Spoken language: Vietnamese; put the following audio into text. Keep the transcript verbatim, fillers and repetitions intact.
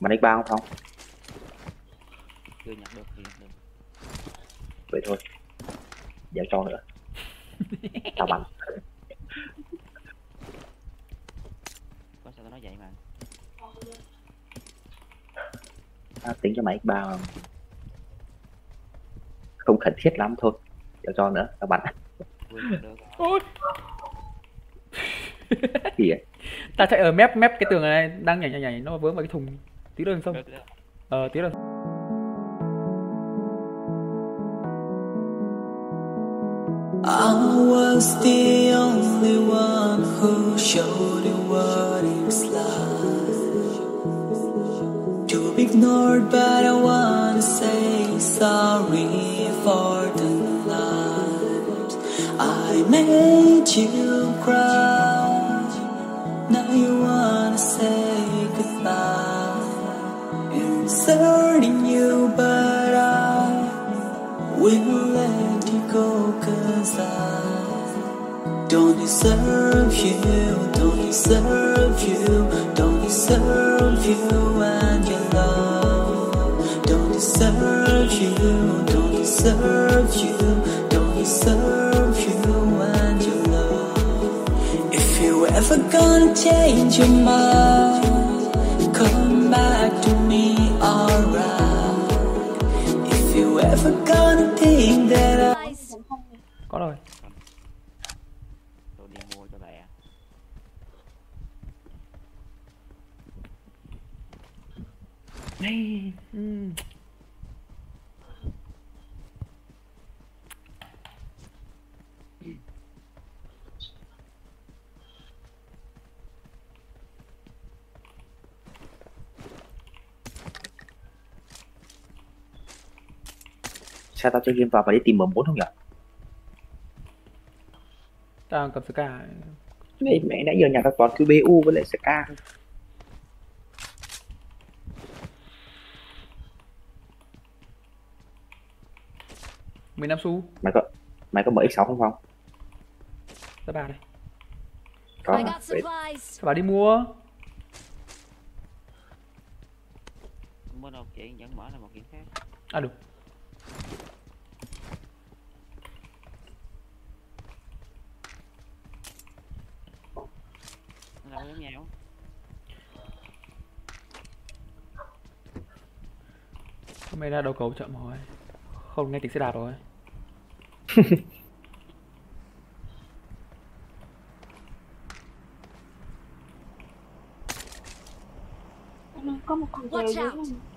Bắn x ba không Phong? Chưa nhặt được, chưa nhặt được. Vậy thôi, giờ cho nữa. Tao bắn. Có sao tao nói vậy mà. À, tính cho mày x ba không cần thiết lắm thôi. Giờ cho nữa, tao bắn. Vừa nhặt được. Ôi. Gì vậy? Ta chạy ở mép mép cái tường này đang nhảy nhảy nhảy nó vướng vào cái thùng tí đường xong. Ờ tí đường. I was the only one who showed you what it's like to be ignored, but I wanna say sorry for the night I made you cry. Now you wanna say goodbye, inserting you, but I will let you go, 'cause I don't deserve you, don't deserve you, don't deserve you and your love. Don't deserve you, don't deserve you, don't deserve you and your love. If you ever gonna change your mind, come back to me, alright. If you ever gonna think that I... Có rồi. Tôi đi mua cho lẹ. Này. Ừm. Sao tao chơi game vào và đi tìm m bốn không nhỉ? Tao cầm Ska. Mẹ, mẹ nãy giờ nhặt ra toàn cứ bê u với lại Ska. mười lăm xu. Mày có mày có m x sáu không Phong? Ra bà đây. Có I hả? got Vậy supplies. Sao bà đi mua? Mua đâu chị vẫn mở là một kiện khác. À được. Nó đâu giống nhau. Hôm nay ra đầu cầu chậm rồi. Không nghe tiếng xe đạp rồi. Có một con Watch dèo out. dưới